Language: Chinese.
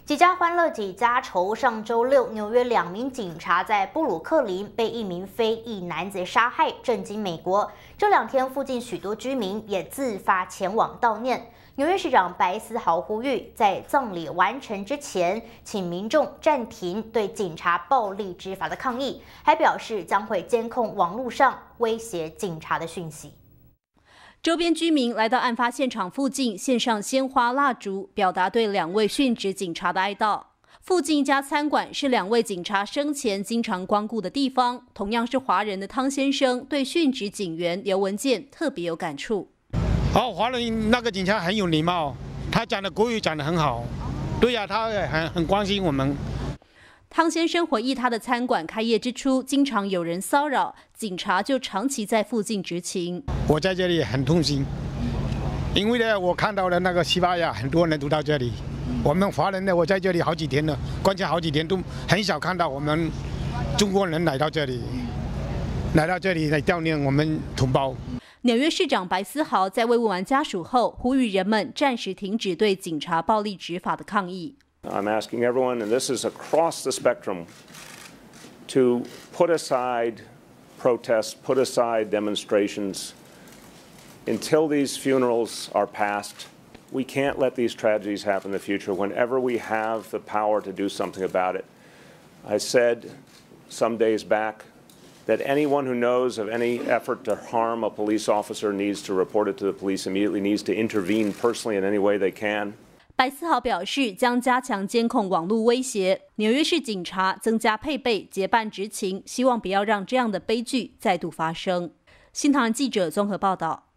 几家欢乐几家愁。上周六，纽约2名警察在布鲁克林被一名非裔男子杀害，震惊美国。这2天，附近许多居民也自发前往悼念。纽约市长白思豪呼吁，在葬礼完成之前，请民众暂停对警察暴力执法的抗议，还表示将会监控网络上威胁警察的讯息。 周边居民来到案发现场附近，献上鲜花、蜡烛，表达对2位殉职警察的哀悼。附近一家餐馆是2位警察生前经常光顾的地方。同样是华人的汤先生，对殉职警员刘文健特别有感触。 华人那个警察很有礼貌，他讲的国语讲得很好。对呀，他很关心我们。 汤先生回忆，他的餐馆开业之初，经常有人骚扰，警察就长期在附近执勤。 我在这里很痛心，因为呢，我看到了那个西班牙很多人都到这里，我们华人呢，我在这里好几天了，关键好几天都很少看到我们中国人来到这里来悼念我们同胞。 纽约市长白思豪在慰问完家属后，呼吁人们暂时停止对警察暴力执法的抗议。 I'm asking everyone, and this is across the spectrum, to put aside protests, put aside demonstrations. Until these funerals are past, we can't let these tragedies happen in the future. Whenever we have the power to do something about it, I said some days back that anyone who knows of any effort to harm a police officer needs to report it to the police immediately, needs to intervene personally in any way they can. 白思豪表示，将加强监控网络威胁。纽约市警察增加配备，结伴执勤，希望不要让这样的悲剧再度发生。新唐人记者综合报道。